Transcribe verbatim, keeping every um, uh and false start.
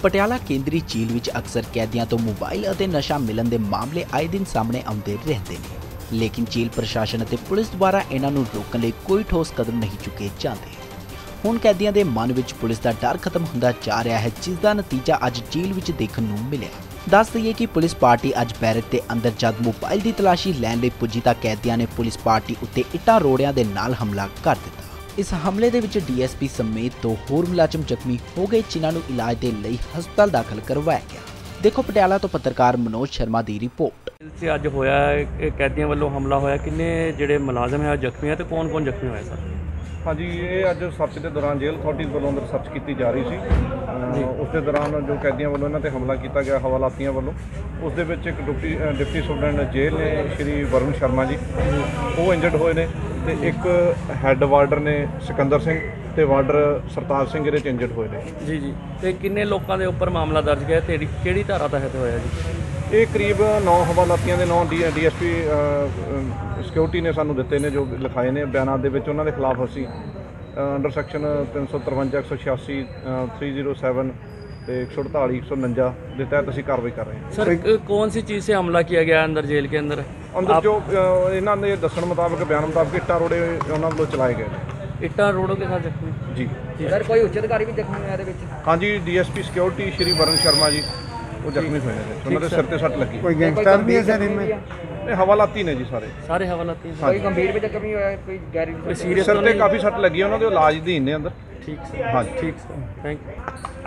ਪਟਿਆਲਾ ਕੇਂਦਰੀ ਜੇਲ੍ਹ ਵਿੱਚ ਅਕਸਰ ਕੈਦੀਆਂ ਤੋਂ ਮੋਬਾਈਲ ਅਤੇ ਨਸ਼ਾ ਮਿਲਣ ਦੇ ਮਾਮਲੇ ਆਏ ਦਿਨ ਸਾਹਮਣੇ ਆਉਂਦੇ ਰਹਿੰਦੇ ਨੇ, ਲੇਕਿਨ ਜੇਲ੍ਹ ਪ੍ਰਸ਼ਾਸਨ ਅਤੇ ਪੁਲਿਸ ਦੁਆਰਾ ਇਹਨਾਂ ਨੂੰ ਰੋਕਣ ਲਈ ਕੋਈ ਠੋਸ ਕਦਮ ਨਹੀਂ ਚੁੱਕੇ ਜਾਂਦੇ। ਹੁਣ ਕੈਦੀਆਂ ਦੇ ਮਨ ਵਿੱਚ ਪੁਲਿਸ ਦਾ ਡਰ ਖਤਮ ਹੁੰਦਾ ਜਾ ਰਿਹਾ ਹੈ, ਜਿਸ ਦਾ ਨਤੀਜਾ ਅੱਜ ਜੇਲ੍ਹ ਵਿੱਚ ਦੇਖਣ ਨੂੰ ਮਿਲਿਆ। ਦੱਸ ਦਈਏ ਕਿ ਪੁਲਿਸ ਪਾਰਟੀ ਅੱਜ ਬੈਰਕ ਦੇ ਅੰਦਰ ਜਦ ਮੋਬਾਈਲ ਦੀ ਤਲਾਸ਼ੀ ਲੈਣ ਲਈ ਪੁੱਜੀ ਤਾਂ ਕੈਦੀਆਂ ਨੇ ਪੁਲਿਸ ਪਾਰਟੀ ਉੱਤੇ ਇੱਟਾਂ ਰੋੜਿਆਂ ਦੇ ਨਾਲ ਹਮਲਾ ਕਰ ਦਿੱਤਾ। इस हमले दे विच डी एस पी समेत दो होर मुलाजम जख्मी हो गए, जिन्हां नूं इलाज दे लई हस्पताल दाखिल करवाया गया। देखो पटियाला तो पत्रकार मनोज शर्मा की रिपोर्ट। से अज होया कैदियों वालों हमला होया, किन्ने जिहड़े मुलाजम है जख्मी है तो कौन कौन जख्मी होया सर? हाँ जी, ये अज सर्च के दौरान जेल अथॉरिटीज़ वालों अंदर सर्च की जा रही थी। उस दे दौरान जो कैदियों वालों इन्हां ते हमला किया गया हवालातियों वालों, उस दे विच एक डिप्टी डिप्टी सुपरडेंट जेल ने श्री वरुण शर्मा जी वो इंजर्ड होए ने, ते एक हैड वार्डर ने सिकंदर सिंह ते वार्डर सरताज सिंह इहदे इंजर्ड होए ने। जी जी ते किन्ने लोगों के उपर मामला दर्ज किया ते किहड़ी धारा तहत होया जी? ये करीब नौ हवालातियों के नौ D D S P security ने सानू दिते ने, जो लिखाए ने बयानात दे विच उन्हां दे खिलाफ असी अंडर सैक्शन तीन सौ तरवंजा एक सौ छियासी थ्री जीरो सैवन एक सौ अड़ताली एक सौ उनंजा के तहत असी कार्रवाई कर रहे हैं। सर कौन सी चीज़ से हमला किया गया अंदर जेल के अंदर? अंदर जो इन्हों के दसन मुताबिक बयान मुताबिक इट्टा रोड़े उन्होंने वालों चलाए गए हैं। इट्टा रोड़ों के साथ जख्मी जी जी सर कोई उच्च अधिकारी भी जख्मी हुआ है? हाँ जी, D S P security Shri Varun Sharma ji वो जख्मी हुए हैं, उन्होंने सिर ते सट लगी। कोई गैंगस्टर भी है सर इनमें? हवालाती ने जी सारे सारे हवालाती। कोई गंभीर भी जख्मी हुआ है, कोई गैर कोई सीरियस? सिर ते काफ़ी सट लगी, उन्होंने इलाज अधीन ने अंदर। ठीक सर, हाँ ठीक सर, थैंक यू।